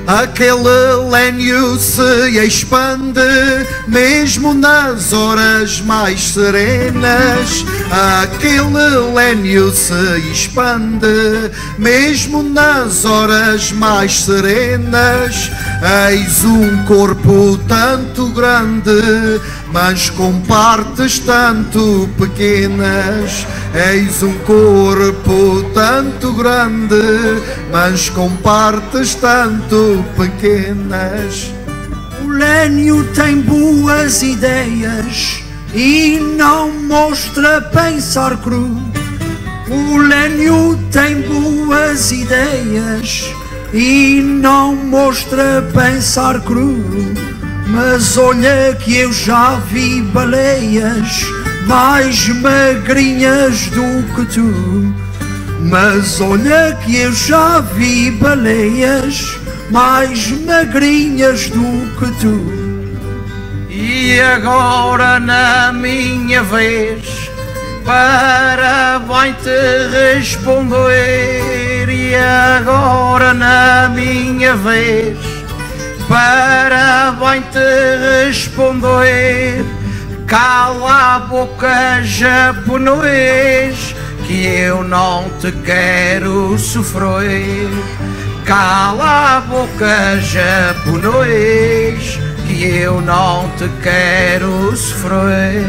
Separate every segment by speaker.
Speaker 1: Aquele lénio se expande mesmo nas horas mais serenas. Aquele lénio se expande mesmo nas horas mais serenas. Eis um corpo tanto grande, mas com partes tanto pequenas. Eis um corpo tanto grande, mas com partes tanto pequenas.
Speaker 2: O lénio tem boas ideias e não mostra pensar cru. O lénio tem boas ideias e não mostra pensar cru. Mas olha que eu já vi baleias mais magrinhas do que tu. Mas olha que eu já vi baleias mais magrinhas do que tu.
Speaker 3: E agora na minha vez para bem te responder. E agora na minha vez para bem te responder. Cala a boca, japonês, que eu não te quero sofrer. Cala a boca, japonês, que eu não te quero sofrer.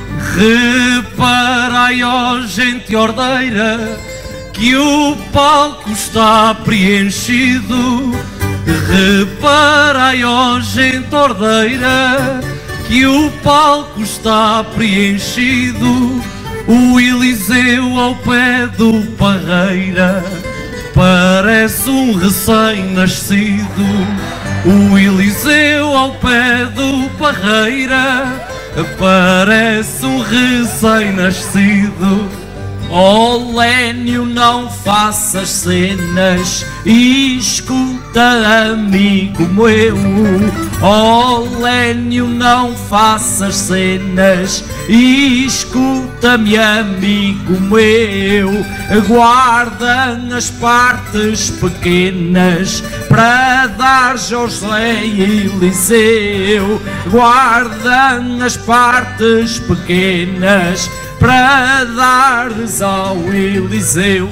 Speaker 4: Reparai, ó gente ordeira, que o palco está preenchido. Reparai, ó gente ordeira, que o palco está preenchido. O Eliseu ao pé do Parreira parece um recém-nascido. O Eliseu ao pé do Parreira parece um recém-nascido. Oh lénio, não faças cenas e escuta, amigo meu. Oh lénio, não faças cenas e escuta-me, amigo meu. Guarda as partes pequenas para dar José e Eliseu. Guarda as partes pequenas para dares ao Eliseu.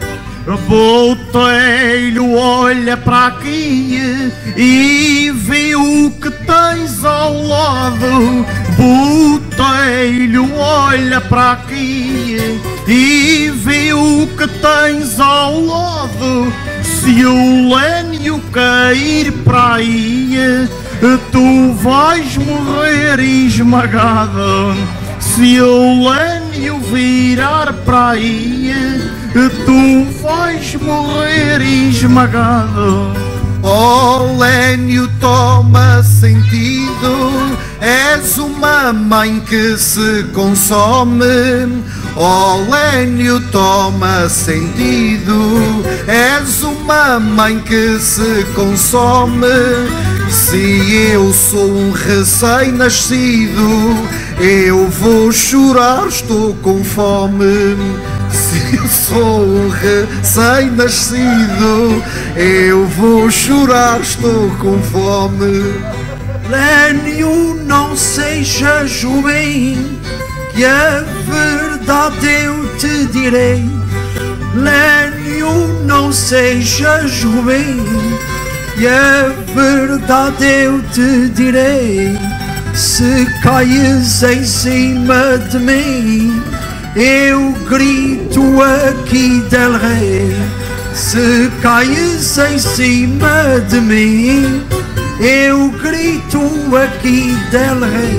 Speaker 3: Botelho, olha para aqui e vê o que tens ao lado. Botelho, olha para aqui e vê o que tens ao lado. Se o lénio cair para aí, tu vais morrer esmagado. Se o lénio virar para aí, tu vais morrer esmagado.
Speaker 1: Oh lénio, toma sentido, és uma mãe que se consome. Oh lénio, toma sentido, és uma mãe que se consome. Se eu sou um recém-nascido, eu vou chorar, estou com fome. Se eu sou um recém-nascido, eu vou chorar, estou com fome.
Speaker 2: Lénio, não sejas ruim, que a verdade eu te direi. Lénio, não sejas ruim, e a verdade eu te direi. Se cais em cima de mim, eu grito aqui del rei. Se cais em cima de mim, eu grito aqui del rei.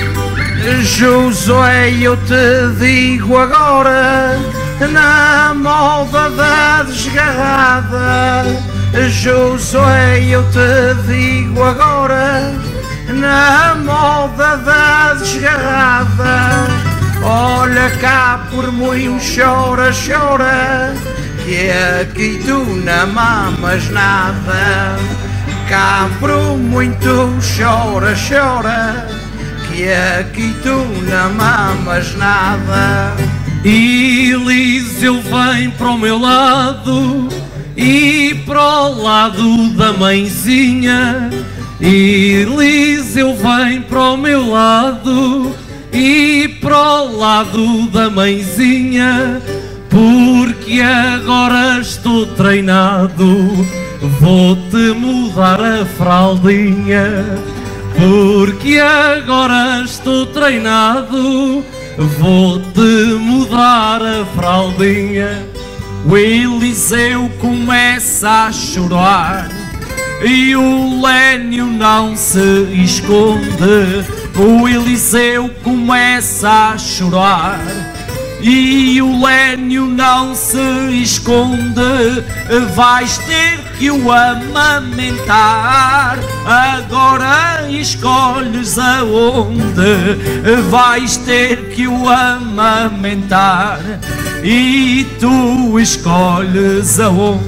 Speaker 3: Josué, eu te digo agora, na moda da desgarrada. Josué, eu te digo agora, na moda da desgarrada. Olha cá, por muito chora, chora, que aqui tu não mamas nada. Cá por muito chora, chora, que aqui tu não mamas nada.
Speaker 4: Eliseu vem para o meu lado e para o lado da mãezinha. Eliseu vem para o meu lado e para o lado da mãezinha, porque agora estou treinado, vou-te mudar a fraldinha. Porque agora estou treinado, vou-te mudar a fraldinha. O Eliseu começa a chorar e o Lénio não se esconde. O Eliseu começa a chorar e o Lénio não se esconde. Vais ter que o amamentar, agora escolhes aonde. Vais ter que o amamentar e tu escolhes aonde.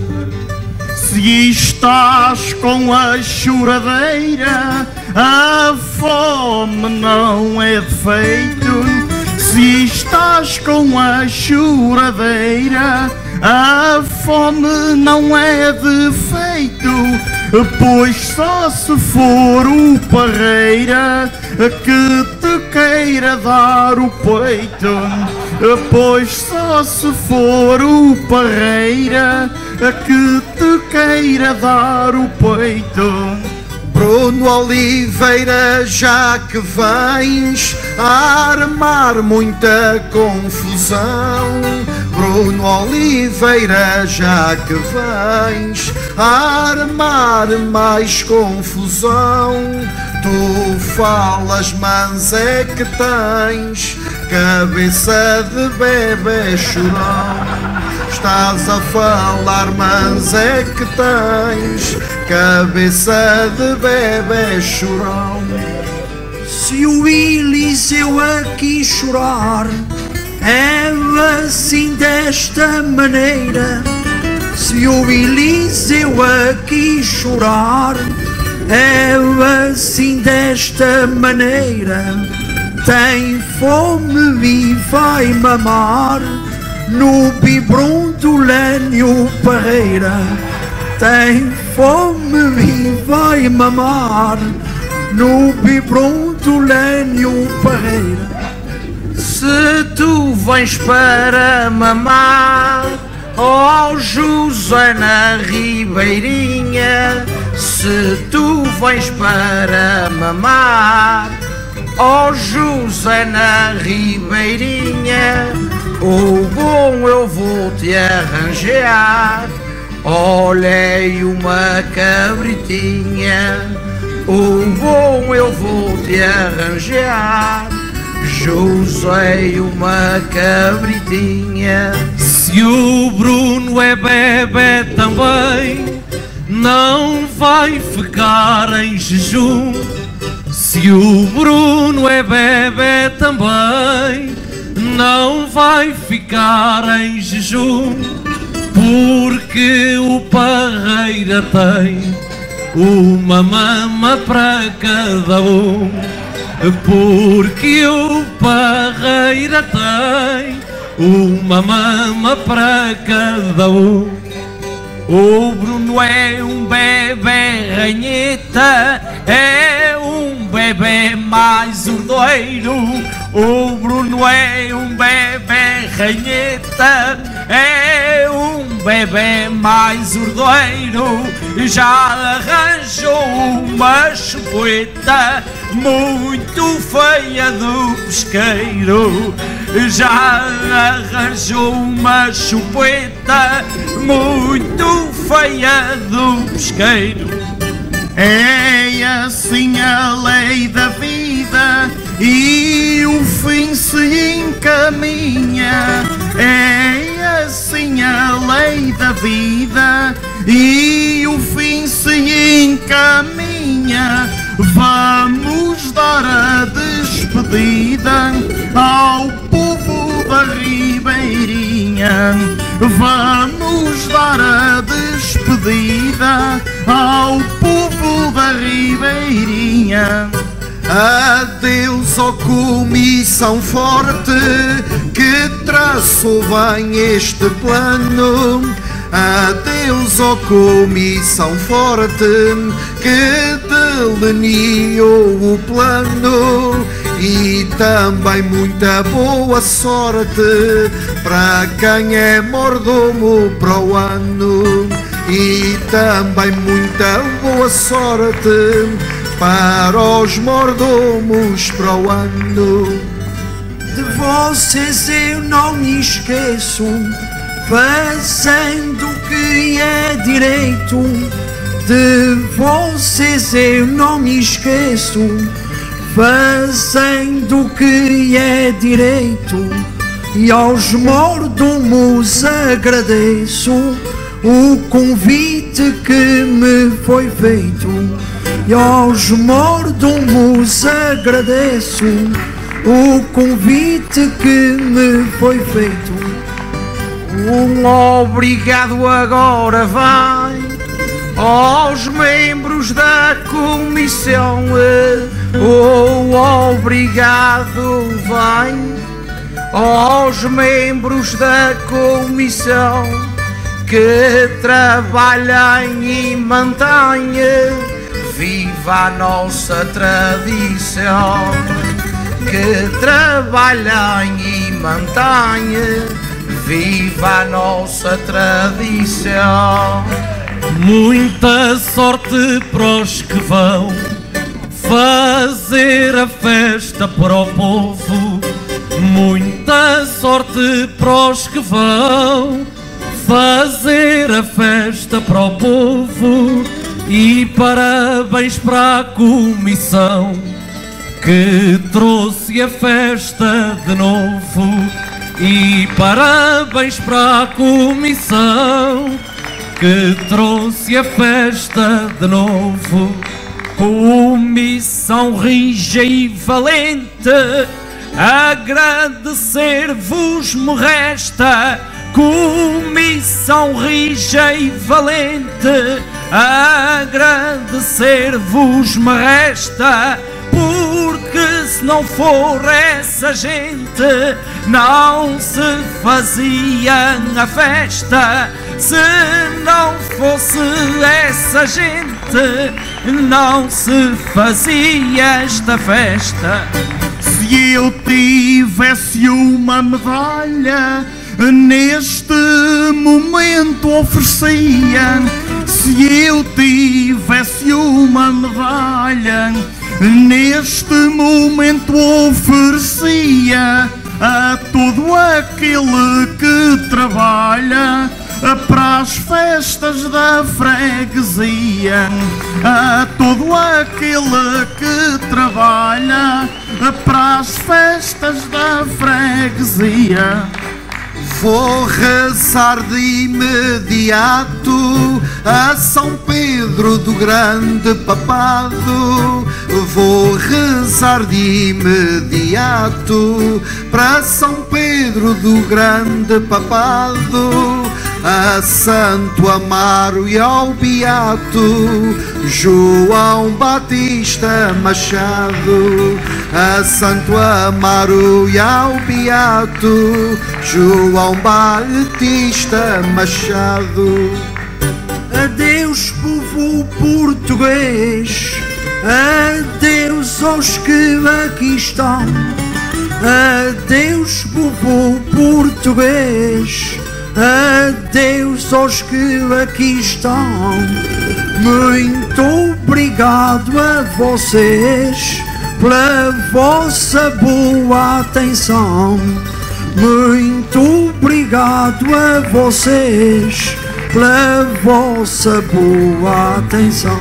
Speaker 1: Se estás com a choradeira, a fome não é defeito. Se estás com a choradeira, a fome não é defeito. Pois só se for o parreira que te queira dar o peito. Pois só se for o parreira que te queira dar o peito.
Speaker 2: Bruno Oliveira, já que vens a armar muita confusão. Bruno Oliveira, já que vens a armar mais confusão. Tu falas, mas é que tens cabeça de bebê chorão. Estás a falar, mas é que tens cabeça de bebê chorão.
Speaker 3: Se o Eliseu aqui chorar, é assim desta maneira. Se o Eliseu aqui chorar, é assim desta maneira. Tem fome e vai mamar no biberon do Lénio Parreira. Tem fome e vai mamar no biberon do Lénio Parreira.
Speaker 4: Se tu vens para mamar, ó José na Ribeirinha. Se tu vens para mamar, ó José na Ribeirinha, o bom eu vou te arranjar. Olhei uma cabritinha, o bom eu vou te arranjar. José, uma cabritinha. Se o Bruno é bebê também, não vai ficar em jejum. Se o Bruno é bebê também, não vai ficar em jejum. Porque o Parreira tem uma mama para cada um. Porque o Parreira tem uma mama para cada um. O Bruno é um bebê ranheta, é um bebê mais ordeiro. O Bruno é um bebê ranheta, é um bebê mais ordeiro. Já arranjou uma chupeta muito feia do pesqueiro. Já arranjou uma chupeta muito feia do pesqueiro.
Speaker 1: É assim a lei da vida e o fim se encaminha. É assim a lei da vida e o fim se encaminha. Vamos dar a despedida ao povo da Ribeirinha. Vamos dar a despedida ao povo da Ribeirinha.
Speaker 2: Adeus, ó comissão forte que traçou bem este plano. Adeus, ó comissão forte que delineou o plano, e também muita boa sorte para quem é mordomo para o ano. E também muita boa sorte para os mordomos para o ano.
Speaker 3: De vocês eu não me esqueço, fazendo o que é direito. De vocês eu não me esqueço, fazendo o que é direito. E aos mordomos agradeço o convite que me foi feito. E aos mordomos agradeço o convite que me foi feito.
Speaker 5: Um obrigado agora vai aos membros da comissão. O obrigado vai aos membros da comissão que trabalhem e mantenham viva a nossa tradição. Que trabalhem e mantenham viva a nossa tradição.
Speaker 4: Muita sorte para os que vão fazer a festa para o povo. Muita sorte para os que vão fazer a festa para o povo. E parabéns para a comissão que trouxe a festa de novo. E parabéns para a comissão que trouxe a festa de novo. Comissão rija e valente, agradecer-vos me resta. Comissão rija e valente, agradecer-vos me resta. Porque se não for essa gente, não se fazia a festa. Se não fosse essa gente, não se fazia esta festa.
Speaker 2: Se eu tivesse uma medalha, neste momento oferecia. Se eu tivesse uma medalha, neste momento oferecia a todo aquele que trabalha para as festas da freguesia. A todo aquele que trabalha para as festas da freguesia.
Speaker 1: Vou rezar de imediato a São Pedro do Grande Papado. Vou rezar de imediato para São Pedro do Grande Papado, a Santo Amaro e ao Beato João Batista Machado. A Santo Amaro e ao Beato João Batista Machado.
Speaker 3: Adeus, povo português, adeus aos que aqui estão. Adeus, povo português, adeus aos que aqui estão. Muito obrigado a vocês pela vossa boa atenção. Muito obrigado a vocês pela vossa boa atenção.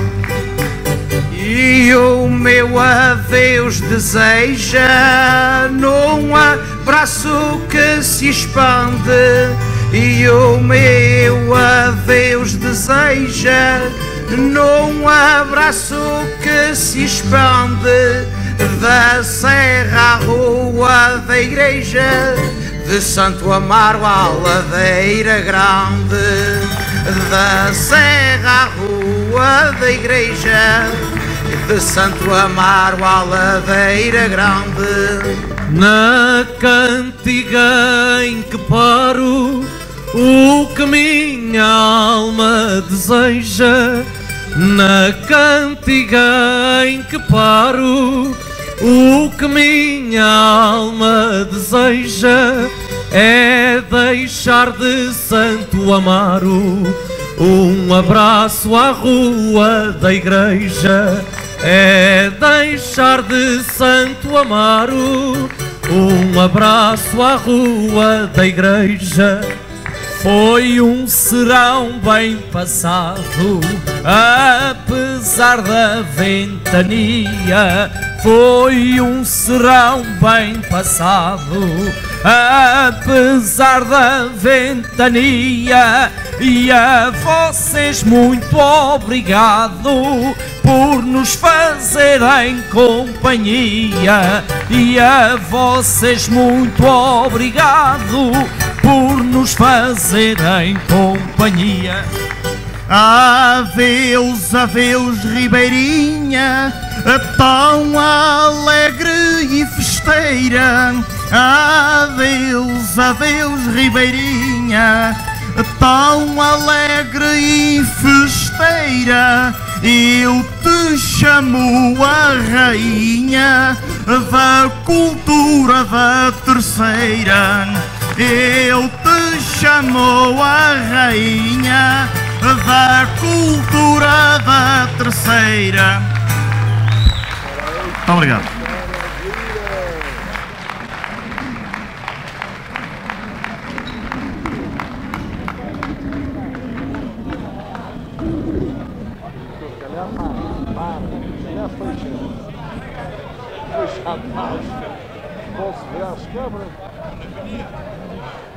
Speaker 5: E o meu adeus deseja num abraço que se expande. E o meu adeus deseja num abraço que se expande. Da serra à rua da igreja, de Santo Amaro à Ladeira Grande. Da serra à rua da igreja, de Santo Amaro à Ladeira Grande.
Speaker 4: Na cantiga em que paro, o que minha alma deseja, na cantiga em que paro, o que minha alma deseja é deixar de Santo Amaro um abraço à rua da igreja, é deixar de Santo Amaro um abraço à rua da igreja.
Speaker 3: Foi um serão bem passado, apesar da ventania. Foi um serão bem passado, apesar da ventania. E a vocês muito obrigado por nos fazerem companhia. E a vocês muito obrigado por nos fazerem companhia.
Speaker 2: Adeus, adeus, Ribeirinha, tão alegre e festeira. Adeus, adeus, Ribeirinha, tão alegre e festeira. Eu te chamo a rainha da cultura da terceira. Eu te chamo a rainha da cultura da terceira. Muito obrigado.
Speaker 6: Posso ver as câmeras?